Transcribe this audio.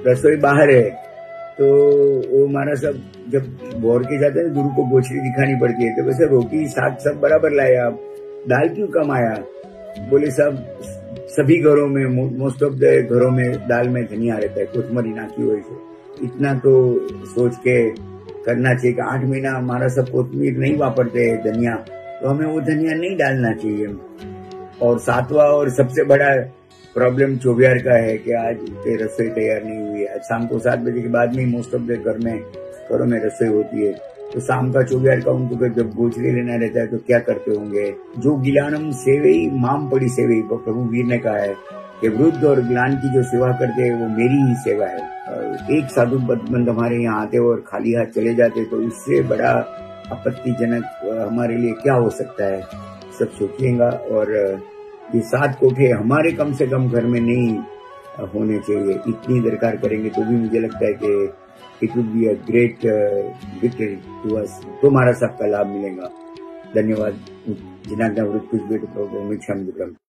रसोई बाहर है, तो वो हमारा सब जब भोर के जाते हैं गुरु को गोचरी दिखानी पड़ती है, तो वैसे रोटी साग सब बराबर लाए आप, दाल क्यों कम आया? बोले सब सभी घरों में, मोस्ट ऑफ द घरों में दाल में धनिया रहता है, कोथमरी नाखी हुई से। इतना तो सोच के करना चाहिए कि 8 महीना हमारा सब कोथमीर नहीं वापरते है धनिया, तो हमें वो धनिया नहीं डालना चाहिए। और सातवां और सबसे बड़ा प्रॉब्लम चौबियार का है कि आज उनके रसोई तैयार नहीं हुई है। आज शाम को 7 बजे के बाद में मोस्ट ऑफ द घरों में रसोई होती है, तो शाम का चौबियार का उनको जब गोचरी लेना रहता है तो क्या करते होंगे। जो गिलानम सेवई माम पड़ी सेवई, प्रभु वीर ने कहा है कि वृद्ध और गिलान की जो सेवा करते हैं वो मेरी ही सेवा है। एक साधु बंद हमारे यहाँ आते और खाली हाथ चले जाते, तो इससे बड़ा आपत्तिजनक हमारे लिए क्या हो सकता है, सब सोचिएगा। और ये 7 कोठे हमारे कम से कम घर में नहीं होने चाहिए, इतनी दरकार करेंगे तो भी मुझे लगता है कि it would be a great victory to us, तो हमारा सबका लाभ मिलेगा। धन्यवाद। जिनाग्न वृत्ति